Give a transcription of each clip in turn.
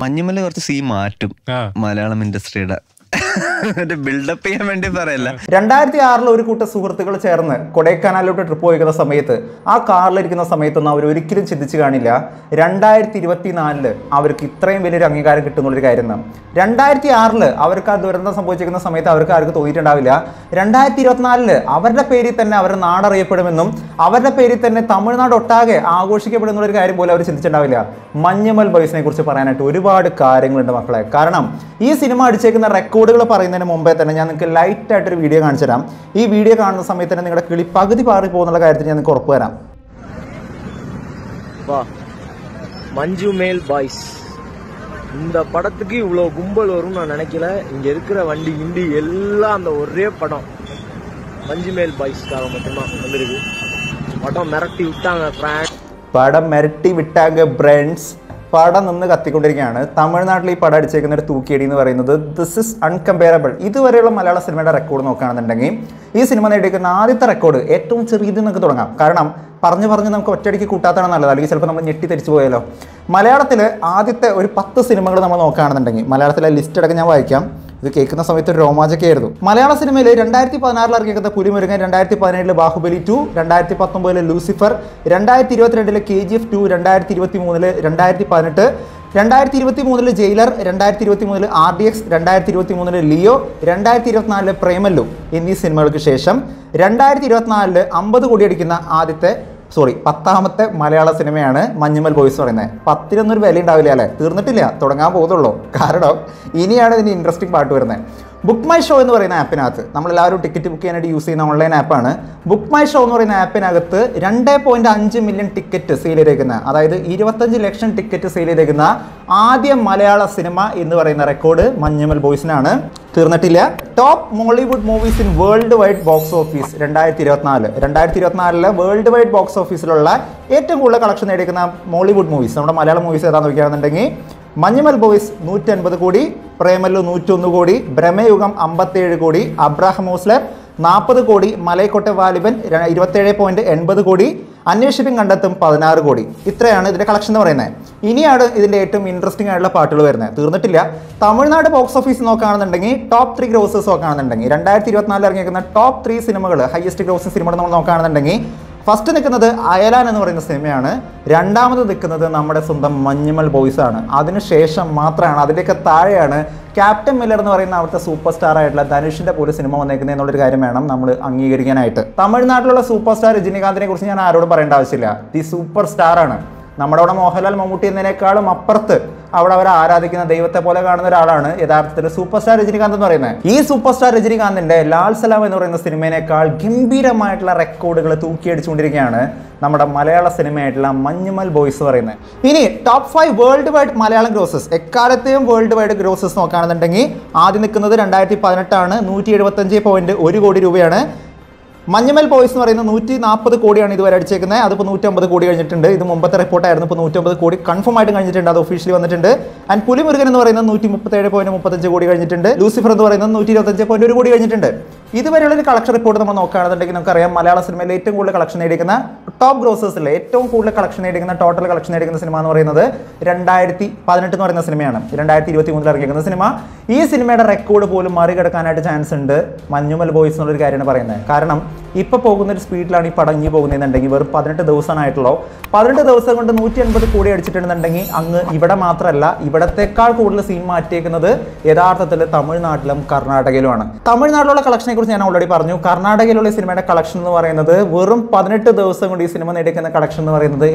മഞ്ഞുമല കുറച്ച് സീൻ മാറ്റും മലയാളം ഇൻഡസ്ട്രിയുടെ ബിൽഡപ്പ് ചെയ്യാൻ വേണ്ടി പറയല്ല. 2006 ഒരു കൂട്ടം സുഹൃത്തുക്കൾ ചേർന്ന് കൊടൈക്കനാലിലോട്ട് ട്രിപ്പ് പോയിക്കുന്ന സമയത്ത് ആ കാറിലിരിക്കുന്ന സമയത്തൊന്നും അവർ ഒരിക്കലും ചിന്തിച്ചു കാണില്ല 2024 അവർക്ക് ഇത്രയും വലിയൊരു അംഗീകാരം കിട്ടുന്നുള്ളൊരു കാര്യം. 2006 അവർക്ക് ആ ദുരന്തം സംഭവിച്ചിരിക്കുന്ന സമയത്ത് അവർക്ക് ആർക്ക് തോന്നിയിട്ടുണ്ടാവില്ല 2024 അവരുടെ പേരിൽ തന്നെ അവരുടെ നാടറിയപ്പെടുമെന്നും അവരുടെ പേരിൽ തന്നെ തമിഴ്നാട് ഒട്ടാകെ ആഘോഷിക്കപ്പെടുന്നുള്ളൊരു കാര്യം പോലും അവർ ചിന്തിച്ചിട്ടുണ്ടാവില്ല. മഞ്ഞുമൽ ബോയ്സിനെ കുറിച്ച് പറയാനായിട്ട് ഒരുപാട് കാര്യങ്ങളുണ്ട് മക്കളെ. കാരണം ഈ സിനിമ അടിച്ചേക്കുന്ന റെക്കോർഡുകൾ പറയുന്നതിന് മുമ്പേ തന്നെ ഞാൻ നിങ്ങൾക്ക് ലൈറ്റ് ആയിട്ടൊരു വീഡിയോ കാണിച്ചു തരാം. ഈ വീഡിയോ കാണുന്ന സമയത്ത് തന്നെ നിങ്ങളുടെ കിളി പകുതി പാറി പോകുന്നുള്ള കാര്യത്തിൽ ഞാൻ നിങ്ങൾക്ക് ഉറപ്പ് തരാം. மஞ்சுமேல் பாய்ஸ் இந்த படத்துக்கு இவ்வளோ கும்பல் வரும்னு நான் நினைக்கல. இங்க இருக்கிற வண்டி கிண்டி எல்லாம் அந்த ஒரே படம் மஞ்சுமேல் பாய்ஸ்க்காக மட்டும்தான் வந்திருக்கு. படம் மிரட்டி விட்டாங்க ஃப்ரெண்ட்ஸ். പടം മിരട്ടി വിട്ടാങ്ക ബ്രണ്ട്സ്. പടം നിന്ന് കത്തിക്കൊണ്ടിരിക്കുകയാണ്. തമിഴ്നാട്ടിൽ ഈ പടം അടിച്ചേക്കുന്ന ഒരു തൂക്കിയടി എന്ന് പറയുന്നത് ദിസ് ഇസ് അൺകമ്പയറബിൾ. ഇതുവരെയുള്ള മലയാള സിനിമയുടെ റെക്കോർഡ് നോക്കുകയാണെന്നുണ്ടെങ്കിൽ ഈ സിനിമ നേടിയിരിക്കുന്ന ആദ്യത്തെ റെക്കോർഡ് ഏറ്റവും ചെറിയത് നമുക്ക് തുടങ്ങാം. കാരണം പറഞ്ഞ് നമുക്ക് ഒറ്റയടിക്ക് കൂട്ടാത്താണ് നല്ലത്, അല്ലെങ്കിൽ ചിലപ്പോൾ നമ്മൾ ഞെട്ടി തിരിച്ചു പോയാലോ. മലയാളത്തിൽ ആദ്യത്തെ ഒരു 10 സിനിമകൾ നമ്മൾ നോക്കുകയാണെന്നുണ്ടെങ്കിൽ മലയാളത്തിലെ ലിസ്റ്റ് അടക്കം ഞാൻ വായിക്കാം. ഇത് കേൾക്കുന്ന സമയത്ത് ഒരു രോമാഞ്ചൊക്കെയായിരുന്നു. മലയാള സിനിമയിൽ 2016 ഇറങ്ങിയ Pulimurugan, 2017 Baahubali 2, 2019 Lucifer, 2022 KGF 2, 2023 2018, 2023 Jailer, 2023 RDX, 2023 Leo, 2024 Premalu എന്നീ സിനിമകൾക്ക് ശേഷം 2024 50 കോടി അടിക്കുന്ന 10ാമത്തെ മലയാള സിനിമയാണ് മഞ്ഞുമൽ ബോയ്സ് പറയുന്നത്. 10-നൊന്നും ഒരു വില ഉണ്ടാവില്ല അല്ലേ? തീർന്നിട്ടില്ല, തുടങ്ങാൻ പോകുന്നുള്ളൂ. കാരണം ഇനിയാണ് ഇതിന് ഇൻട്രസ്റ്റിംഗ് പാർട്ട് വരുന്നത്. ബുക്ക് മൈ ഷോ എന്ന് പറയുന്ന ആപ്പിനകത്ത് നമ്മളെല്ലാവരും ടിക്കറ്റ് ബുക്ക് ചെയ്യാനായിട്ട് യൂസ് ചെയ്യുന്ന ഓൺലൈൻ ആപ്പാണ്. ബുക്ക് മൈ ഷോ എന്ന് പറയുന്ന ആപ്പിനകത്ത് 2.5 മില്യൺ ടിക്കറ്റ് സെയിൽ ചെയ്തേക്കുന്ന, അതായത് 25 ലക്ഷം ടിക്കറ്റ് സെയിൽ ചെയ്തേക്കുന്ന ആദ്യ മലയാള സിനിമ എന്ന് പറയുന്ന റെക്കോർഡ് മഞ്ഞുമൽ ബോയ്സിനാണ്. തീർന്നിട്ടില്ല. Top Mollywood movies in worldwide box office 2024 worldwide box ഓഫീസിലുള്ള ഏറ്റവും കൂടുതൽ കളക്ഷൻ നേടിയിരിക്കുന്ന മോളിവുഡ് മൂവീസ്, നമ്മുടെ മലയാളം മൂവീസ് ഏതാണെന്ന് നോക്കുകയാണെന്നുണ്ടെങ്കിൽ മഞ്ഞുമൽ ബോയ്സ് 150 കോടി, പ്രേമല്ലു 101 കോടി, ഭ്രമയുഗം 57 കോടി, അബ്രാഹം ഓസ്ലർ 40 കോടി, മലൈക്കോട്ടെ വാലിബൻ 27.80 കോടി, അന്വേഷിപ്പിൻ കണ്ടെത്തും 16 കോടി. ഇത്രയാണ് ഇതിൻ്റെ കളക്ഷൻ എന്ന് പറയുന്നത്. ഇനിയാണ് ഇതിൻ്റെ ഏറ്റവും ഇൻട്രസ്റ്റിംഗ് ആയിട്ടുള്ള പാട്ടുകൾ വരുന്നത്. തീർന്നിട്ടില്ല. തമിഴ്നാട് ബോക്സ് ഓഫീസ് നോക്കുകയാണെന്നുണ്ടെങ്കിൽ ടോപ്പ് 3 ഗ്രോസേഴ്സ് നോക്കുകയാണെന്നുണ്ടെങ്കിൽ 2024 ഇറങ്ങിയിരിക്കുന്ന ടോപ്പ് 3 സിനിമകൾ, ഹയസ്റ്റ് ഗ്രോസിംഗ് സിനിമകൾ നമ്മൾ നോക്കുകയാണെന്നുണ്ടെങ്കിൽ ഫസ്റ്റ് നിൽക്കുന്നത് അയലാൻ എന്ന് പറയുന്ന സിനിമയാണ്. രണ്ടാമത് നിൽക്കുന്നത് നമ്മുടെ സ്വന്തം മഞ്ഞുമൽ ബോയ്സ് ആണ്. അതിനുശേഷം മാത്രമാണ്, അതിൻ്റെയൊക്കെ താഴെയാണ് ക്യാപ്റ്റൻ മില്ലർ എന്ന് പറയുന്ന അവിടുത്തെ സൂപ്പർ സ്റ്റാർ ആയിട്ടുള്ള ധനുഷിന്റെ പോലും സിനിമ വന്നേക്കുന്നത് എന്നുള്ളൊരു കാര്യം വേണം നമ്മൾ അംഗീകരിക്കാനായിട്ട്. തമിഴ്നാട്ടിലുള്ള സൂപ്പർ സ്റ്റാർ രജനീകാന്തിനെ കുറിച്ച് ഞാൻ ആരോടും പറയേണ്ട ആവശ്യമില്ല. ദി സൂപ്പർ സ്റ്റാർ ആണ്. നമ്മുടെ അവിടെ മോഹൻലാൽ മമ്മൂട്ടി എന്നതിനേക്കാളും അപ്പുറത്ത് അവിടെ അവർ ആരാധിക്കുന്ന ദൈവത്തെ പോലെ കാണുന്ന ഒരാളാണ് യഥാർത്ഥത്തിൽ സൂപ്പർ സ്റ്റാർ രജനീകാന്ത് എന്ന് പറയുന്നത്. ഈ സൂപ്പർ സ്റ്റാർ രജനീകാന്തിന്റെ ലാൽ സലാം എന്ന് പറയുന്ന സിനിമയേക്കാൾ ഗംഭീരമായിട്ടുള്ള റെക്കോർഡുകൾ തൂക്കിയടിച്ചുകൊണ്ടിരിക്കുകയാണ് നമ്മുടെ മലയാള സിനിമയായിട്ടുള്ള മഞ്ഞുമൽ ബോയ്സ് പറയുന്നത്. ഇനി top 5 worldwide Malayalam grosses, എക്കാലത്തെയും വേൾഡ് വൈഡ് ഗ്രോസസ് നോക്കുകയാണെന്നുണ്ടെങ്കിൽ ആദ്യം നിൽക്കുന്നത് 2018 ആണ്. 175.1 കോടി രൂപയാണ്. മഞ്ഞുമൽ ബോയ്സ് എന്ന് പറയുന്നത് 140 കോടിയാണ് ഇതുവരെ അടിച്ചേക്കുന്നത്. അതിപ്പോൾ 150 കോടി കഴിഞ്ഞിട്ടുണ്ട്. ഇത് മുമ്പത്തെ റിപ്പോർട്ടായിരുന്നു. ഇപ്പോൾ 150 കോടി കൺഫേം ആയിട്ട് കഴിഞ്ഞിട്ടുണ്ട്. അത് ഒഫീഷ്യലി വന്നിട്ടുണ്ട്. ആൻഡ് പുലിമുരുകൻ എന്ന് പറയുന്നത് 137.35 കോടി കഴിഞ്ഞിട്ടുണ്ട്. ലൂസിഫർ എന്ന് പറയുന്നത് 125.1 കോടി കഴിഞ്ഞിട്ടുണ്ട്. ഇതുവരെയുള്ള ഒരു കളക്ഷൻ റിപ്പോർട്ട് നമ്മൾ നോക്കുകയാണെന്നുണ്ടെങ്കിൽ നമുക്കറിയാം മലയാള സിനിമയിൽ ഏറ്റവും കൂടുതൽ കളക്ഷൻ നേടിയിരിക്കുന്ന ടോപ്പ് ഗ്രോസേഴ്സിലെ ഏറ്റവും കൂടുതൽ കളക്ഷൻ നേടിക്കുന്ന ടോട്ടൽ കളക്ഷൻ നേടിക്കുന്ന സിനിമ എന്ന് പറയുന്നത് 2018 എന്ന് പറയുന്ന സിനിമയാണ്. 2023 ഇറങ്ങിയിരിക്കുന്ന സിനിമ. ഈ സിനിമയുടെ റെക്കോർഡ് പോലും മറികടക്കാനായിട്ട് ചാൻസ് ഉണ്ട് മഞ്ഞുമൽ ബോയ്സ് എന്നുള്ളൊരു കാര്യമാണ് പറയുന്നത്. കാരണം ഇപ്പോൾ പോകുന്നൊരു സ്പീഡിലാണ് ഈ പടം ഇനി പോകുന്നതെന്നുണ്ടെങ്കിൽ വെറും 18 ദിവസമായിട്ടുള്ളൂ. 18 ദിവസം കൊണ്ട് 150 കോടി അടിച്ചിട്ടുണ്ടെന്നുണ്ടെങ്കിൽ അങ്ങ് ഇവിടെ മാത്രമല്ല, ഇവിടത്തേക്കാൾ കൂടുതൽ സീൻ മാറ്റിയേക്കുന്നത് യഥാർത്ഥത്തിൽ തമിഴ്നാട്ടിലും കർണാടകയിലുമാണ്. തമിഴ്നാട്ടിലുള്ള കളക്ഷനെ കുറിച്ച് ഞാൻ ഓൾറെഡി പറഞ്ഞു. കർണാടകയിലുള്ള സിനിമയുടെ കളക്ഷൻ എന്ന് പറയുന്നത് വെറും 18 ദിവസം കൊണ്ട് ഈ സിനിമ നേടിക്കുന്ന കളക്ഷൻ എന്ന് പറയുന്നത്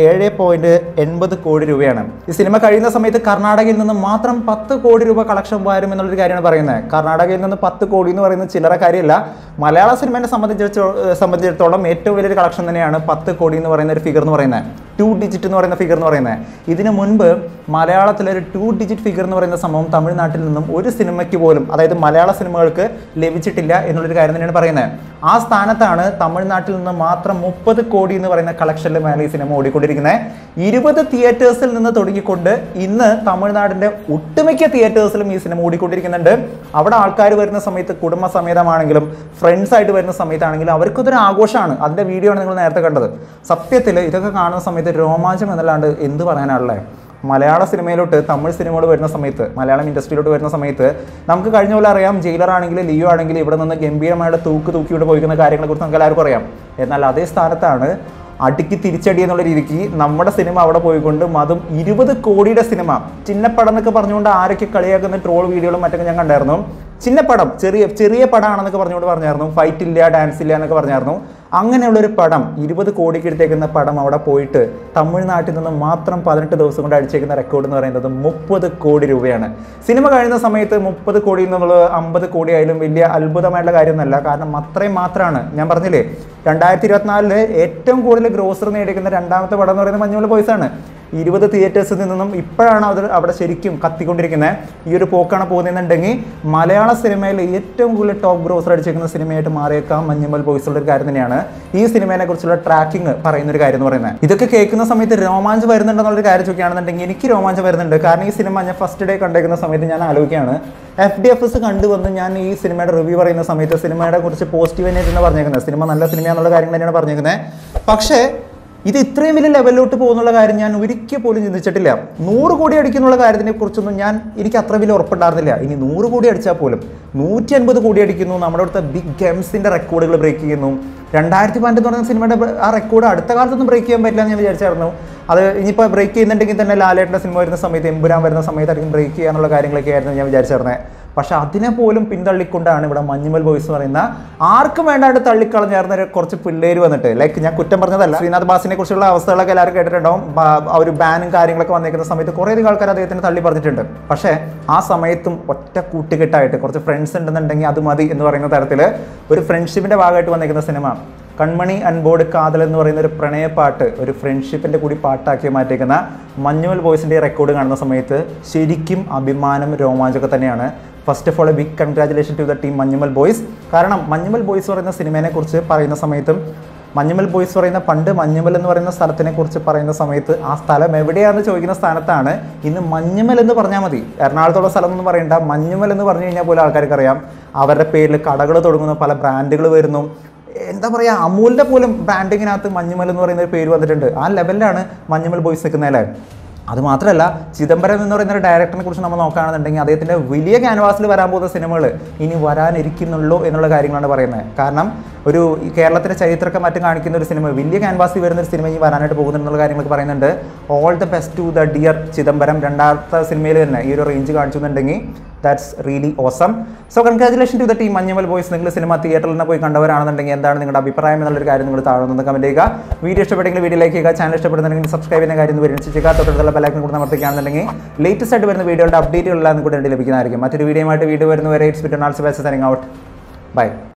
7.80 കോടി രൂപയാണ്. ഈ സിനിമ കഴിയുന്ന സമയത്ത് കർണാടകയിൽ നിന്ന് മാത്രം 10 കോടി രൂപ കളക്ഷൻ വരും എന്നുള്ളൊരു കാര്യമാണ് പറയുന്നത്. കർണാടകയിൽ നിന്ന് 10 കോടി എന്ന് പറയുന്നത് ചില്ലറ കാര്യമല്ല. മലയാള സിനിമയെ സംബന്ധിച്ചിടത്തോളം ഏറ്റവും വലിയൊരു കളക്ഷൻ തന്നെയാണ് 10 കോടി എന്ന് പറയുന്ന ഒരു ഫിഗർ എന്ന് പറയുന്നത്. 2 ഡിജിറ്റ് എന്ന് പറയുന്ന ഫിഗർ എന്ന് പറയുന്നത്. ഇതിനു മുൻപ് മലയാളത്തിലൊരു 2 ഡിജിറ്റ് ഫിഗർ എന്ന് പറയുന്ന സംഭവം തമിഴ്നാട്ടിൽ നിന്നും ഒരു സിനിമയ്ക്ക് പോലും, അതായത് മലയാള സിനിമകൾക്ക് ലഭിച്ചിട്ടില്ല എന്നുള്ളൊരു കാര്യം തന്നെയാണ് പറയുന്നത്. ആ സ്ഥാനത്താണ് തമിഴ്നാട്ടിൽ നിന്ന് മാത്രം 30 കോടി എന്ന് പറയുന്ന കളക്ഷനിൽ മേലെ ഈ സിനിമ ഓടിക്കൊണ്ടിരിക്കുന്നത്. 20 തിയേറ്റേഴ്സിൽ നിന്ന് തുടങ്ങിക്കൊണ്ട് ഇന്ന് തമിഴ്നാടിന്റെ ഒട്ടുമിക്ക തിയേറ്റേഴ്സിലും ഈ സിനിമ ഓടിക്കൊണ്ടിരിക്കുന്നുണ്ട്. അവിടെ ആൾക്കാർ വരുന്ന സമയത്ത് കുടുംബസമേതമാണെങ്കിലും ഫ്രണ്ട്സ് ആയിട്ട് വരുന്ന സമയത്താണെങ്കിലും അവർക്കൊരു ആഘോഷമാണ്. അതിന്റെ വീഡിയോ ആണ് നിങ്ങൾ നേരത്തെ കണ്ടത്. സത്യത്തിൽ ഇതൊക്കെ കാണുന്ന സമയത്ത് രോമാഞ്ചം എന്നല്ലാണ്ട് എന്ത് പറയാനാണല്ലേ. മലയാള സിനിമയിലോട്ട് തമിഴ് സിനിമകൾ വരുന്ന സമയത്ത്, മലയാളം ഇൻഡസ്ട്രിയിലോട്ട് വരുന്ന സമയത്ത് നമുക്ക് കഴിഞ്ഞ പോലെ അറിയാം. ജയിലർ ആണെങ്കിലും ലിയോ ആണെങ്കിലും ഇവിടെ നിന്ന് ഗംഭീരമായിട്ട് തൂക്കിവിടെ പോയിക്കുന്ന കാര്യങ്ങളെക്കുറിച്ച് നമുക്ക് എല്ലാവർക്കും അറിയാം. എന്നാൽ അതേ സ്ഥാനത്താണ് അടിക്ക് തിരിച്ചടി എന്നുള്ള രീതിക്ക് നമ്മുടെ സിനിമ അവിടെ പോയിക്കൊണ്ട് അതും 20 കോടിയുടെ സിനിമ, ചിന്നപ്പടം എന്നൊക്കെ പറഞ്ഞുകൊണ്ട് ആരൊക്കെ കളിയാക്കുന്ന ട്രോൾ വീഡിയോകളും മറ്റൊക്കെ ഞാൻ കണ്ടായിരുന്നു. ചിന്നപ്പടം, ചെറിയ പടമാണെന്നൊക്കെ പറഞ്ഞായിരുന്നു. ഫൈറ്റ് ഇല്ല, ഡാൻസ് ഇല്ല എന്നൊക്കെ പറഞ്ഞായിരുന്നു. അങ്ങനെയുള്ളൊരു പടം 20 കോടിക്ക് എടുത്തേക്കുന്ന പടം അവിടെ പോയിട്ട് തമിഴ്നാട്ടിൽ നിന്ന് മാത്രം 18 ദിവസം കൊണ്ട് അടിച്ചേക്കുന്ന റെക്കോർഡ് എന്ന് പറയുന്നത് 30 കോടി രൂപയാണ്. സിനിമ കഴിയുന്ന സമയത്ത് 30 കോടി എന്നുള്ളത് 50 കോടി ആയാലും വലിയ അത്ഭുതമായിട്ടുള്ള കാര്യമൊന്നുമല്ല. കാരണം അത്രയും മാത്രമാണ്. ഞാൻ പറഞ്ഞില്ലേ 2024 ഏറ്റവും കൂടുതൽ ഗ്രോസർ നേടിയിരിക്കുന്ന രണ്ടാമത്തെ പടം എന്ന് പറയുന്നത് മഞ്ഞുമൽ ബോയ്സ് ആണ്. 20 തിയേറ്റേഴ്സിൽ നിന്നും ഇപ്പോഴാണ് അത് അവിടെ ശരിക്കും കത്തിക്കൊണ്ടിരിക്കുന്നത്. ഈ ഒരു പോക്കാണ് പോകുന്നതെന്നുണ്ടെങ്കിൽ മലയാള സിനിമയിൽ ഏറ്റവും കൂടുതൽ ടോപ്പ് ഗ്രോസർ അടിച്ചിരിക്കുന്ന സിനിമയായിട്ട് മാറിയേക്കാം മഞ്ഞുമൽ ബോയ്സുള്ള ഒരു കാര്യം തന്നെയാണ് ഈ സിനിമയെ കുറിച്ചുള്ള ട്രാക്കിംഗ് പറയുന്ന ഒരു കാര്യം എന്ന് പറയുന്നത്. ഇതൊക്കെ കേൾക്കുന്ന സമയത്ത് രോമാഞ്ചം വരുന്നുണ്ടെന്നുള്ളൊരു കാര്യം ചോദിക്കുകയാണെന്നുണ്ടെങ്കിൽ എനിക്ക് രോമാഞ്ചം വരുന്നുണ്ട്. കാരണം ഈ സിനിമ ഞാൻ ഫസ്റ്റ് ഡേ കണ്ടേക്കുന്ന സമയത്ത് ഞാൻ ആലോചിക്കുകയാണ്, FDFS കണ്ടുവന്ന് ഞാൻ ഈ സിനിമയുടെ റിവ്യൂ പറയുന്ന സമയത്ത് സിനിമയുടെ കുറിച്ച് പോസിറ്റീവ് തന്നെയാണ് പറഞ്ഞേക്കുന്നത്. സിനിമ നല്ല സിനിമയാണെന്നുള്ള കാര്യം തന്നെയാണ് പറഞ്ഞേക്കുന്നത്. പക്ഷേ ഇത് ഇത്രയും വലിയ ലെവലിലോട്ട് പോകുന്നുള്ള കാര്യം ഞാൻ ഒരിക്കൽ പോലും ചിന്തിച്ചിട്ടില്ല. 100 കോടി അടിക്കുന്നുള്ള കാര്യത്തിനെ കുറിച്ചൊന്നും എനിക്ക് അത്ര വലിയ ഉറപ്പുണ്ടായിരുന്നില്ല. ഇനി 100 കോടി അടിച്ചാൽ പോലും 150 കോടി അടിക്കുന്നു. നമ്മുടെ അടുത്ത ബിഗ് ഗെയിംസിൻ്റെ റെക്കോർഡുകൾ ബ്രേക്ക് ചെയ്യുന്നു. 2012 എന്ന് പറയുന്ന സിനിമയുടെ ആ റെക്കോർഡ് അടുത്ത കാലത്തൊന്നും ബ്രേക്ക് ചെയ്യാൻ പറ്റില്ല എന്ന് ഞാൻ വിചാരിച്ചായിരുന്നു. അത് ഇനിയിപ്പോൾ ബ്രേക്ക് ചെയ്യുന്നുണ്ടെങ്കിൽ തന്നെ ലാലേട്ടൻ്റെ സിനിമ വരുന്ന സമയത്ത്, എമ്പുരാൻ വരുന്ന സമയത്തായിരിക്കും ബ്രേക്ക് ചെയ്യാന്നുള്ള കാര്യങ്ങളൊക്കെ ആയിരുന്നു ഞാൻ വിചാരിച്ചിരുന്നത്. പക്ഷെ അതിനെ പോലും പിന്തള്ളിക്കൊണ്ടാണ് ഇവിടെ മഞ്ഞുമൽ ബോയ്സ് എന്ന് പറയുന്ന ആർക്കും വേണ്ടാണ്ട് തള്ളിക്കളഞ്ഞായിരുന്ന കുറച്ച് പിള്ളേര് വന്നിട്ട്, ലൈക്ക് ഞാൻ കുറ്റം പറഞ്ഞതല്ല, ശ്രീനാഥ് ബാസിനെ കുറിച്ചുള്ള അവസ്ഥകളൊക്കെ എല്ലാവരും കേട്ടിട്ടുണ്ടാവും. ആ ഒരു ബാനും കാര്യങ്ങളൊക്കെ വന്നിരിക്കുന്ന സമയത്ത് കുറേയധികം ആൾക്കാർ അദ്ദേഹത്തിന് തള്ളി പറഞ്ഞിട്ടുണ്ട്. പക്ഷേ ആ സമയത്തും ഒറ്റ കൂട്ടുകെട്ടായിട്ട് കുറച്ച് ഫ്രണ്ട്സ് ഉണ്ടെന്നുണ്ടെങ്കിൽ അത് മതി എന്ന് പറയുന്ന തരത്തിൽ ഒരു ഫ്രണ്ട്ഷിപ്പിൻ്റെ ഭാഗമായിട്ട് വന്നിരിക്കുന്ന സിനിമ കൺമണി അൻബോർഡ് കാതൽ എന്ന് പറയുന്ന ഒരു പ്രണയപ്പാട്ട് ഒരു ഫ്രണ്ട്ഷിപ്പിൻ്റെ കൂടി പാട്ടാക്കി മാറ്റിയിരിക്കുന്ന മഞ്ഞുമൽ ബോയ്സിൻ്റെ റെക്കോർഡ് കാണുന്ന സമയത്ത് ശരിക്കും അഭിമാനം, രോമാഞ്ചമൊക്കെ തന്നെയാണ്. First of all a big congratulation to the team Manjummel Boys. കാരണം മഞ്ഞുമൽ ബോയ്സ് പറയുന്ന സിനിമയെ കുറിച്ച് പറയുന്ന സമയത്തും മഞ്ഞുമൽ ബോയ്സ് പറയുന്ന പണ്ട് മഞ്ഞുമൽ എന്ന് പറയുന്ന സ്ഥലത്തിനെ കുറിച്ച് പറയുന്ന സമയത്ത് ആ സ്ഥലം എവിടെയാണെന്ന് ചോദിക്കുന്ന സ്ഥാനത്താണ് ഇന്ന് മഞ്ഞുമൽ എന്ന് പറഞ്ഞാൽ മതി. എറണാകുളത്തുള്ള സ്ഥലം എന്ന് പറയേണ്ട, മഞ്ഞുമൽ എന്ന് പറഞ്ഞു കഴിഞ്ഞാൽ പോലും ആൾക്കാർക്ക് അറിയാം. അവരുടെ പേരിൽ കടകൾ തുടങ്ങുന്നു, പല ബ്രാൻഡുകൾ വരുന്നു. എന്താ പറയുക, അമൂലിൻ്റെ പോലും ബ്രാൻഡിങ്ങിനകത്ത് മഞ്ഞുമൽ എന്ന് പറയുന്ന ഒരു പേര് വന്നിട്ടുണ്ട്. ആ ലെവലിലാണ് മഞ്ഞുമൽ ബോയ്സ് നിൽക്കുന്നതല്ലേ. അതുമാത്രമല്ല, ചിദംബരം എന്ന് പറയുന്ന ഒരു ഡയറക്ടറിനെ കുറിച്ച് നമ്മൾ നോക്കുകയാണെന്നുണ്ടെങ്കിൽ അദ്ദേഹത്തിൻ്റെ വലിയ ക്യാൻവാസിൽ വരാൻ പോകുന്ന സിനിമകൾ ഇനി വരാനിരിക്കുന്നുള്ളൂ എന്നുള്ള കാര്യങ്ങളാണ് പറയുന്നത്. കാരണം ഒരു കേരളത്തിൻ്റെ ചരിത്രമൊക്കെ മറ്റും കാണിക്കുന്ന ഒരു സിനിമ, വലിയ ക്യാൻവാസിൽ വരുന്ന ഒരു സിനിമ ഇനി വരാനായിട്ട് പോകുന്നുള്ള കാര്യങ്ങളൊക്കെ പറയുന്നുണ്ട്. All the best to the dear Chidambaram. രണ്ടാമത്തെ സിനിമയിൽ തന്നെ ഈ ഒരു റേഞ്ച് കാണിച്ചുന്നുണ്ടെങ്കിൽ that's really awesome. So congratulation to the team Manjummel Boys. നിങ്ങൾ സിനിമ തിയേറ്ററിൽ നിന്ന് പോയി കണ്ടവരാണെന്നുണ്ടെങ്കിൽ എന്താണ് നിങ്ങളുടെ അഭിപ്രായം എന്നുള്ളൊരു കാര്യം നിങ്ങൾ താഴെ നിന്ന് കമൻറ്റ് ചെയ്യുക. വീഡിയോ ഇഷ്ടപ്പെട്ടെങ്കിൽ വീഡിയോ ലൈക്ക് ചെയ്യുക. ചാനൽ ഇഷ്ടപ്പെടുന്നുണ്ടെങ്കിൽ സബ്സ്ക്രൈബ് ചെയ്യുന്ന കാര്യം പരിഗണിച്ച് ചെയ്യുക. തൊട്ടുള്ള ബെല്ലൈക്കൺ കൂടെ അമർത്തിക്കുകയാണെന്നുണ്ടെങ്കിൽ ലേറ്റസ്റ്റ് ആയിട്ട് വരുന്ന വീഡിയോയുടെ അപ്ഡേറ്റുകളെല്ലാം കൂടെ ലഭിക്കുന്നതായിരിക്കും. മറ്റൊരു വീഡിയോയുമായിട്ട് വീഡിയോ വരുന്നവരെ it's bit on also bye signing out. By.